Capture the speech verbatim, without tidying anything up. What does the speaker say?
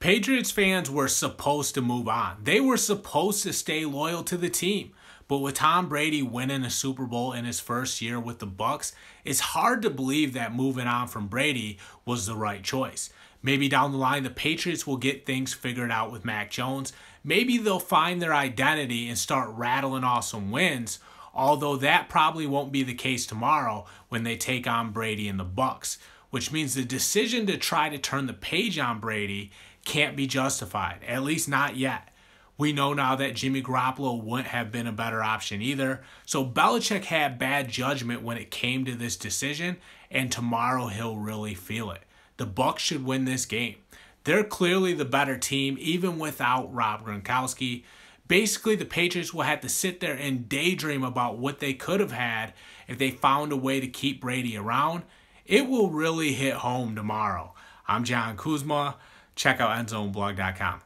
Patriots fans were supposed to move on. They were supposed to stay loyal to the team. But with Tom Brady winning a Super Bowl in his first year with the Bucs, it's hard to believe that moving on from Brady was the right choice. Maybe down the line, the Patriots will get things figured out with Mac Jones. Maybe they'll find their identity and start rattling off some wins, although that probably won't be the case tomorrow when they take on Brady and the Bucs, which means the decision to try to turn the page on Brady can't be justified, at least not yet. We know now that Jimmy Garoppolo wouldn't have been a better option either. So Belichick had bad judgment when it came to this decision, and tomorrow he'll really feel it. The Bucs should win this game. They're clearly the better team, even without Rob Gronkowski. Basically, the Patriots will have to sit there and daydream about what they could have had if they found a way to keep Brady around. It will really hit home tomorrow. I'm John Kuzma. Check out end zone blog dot com.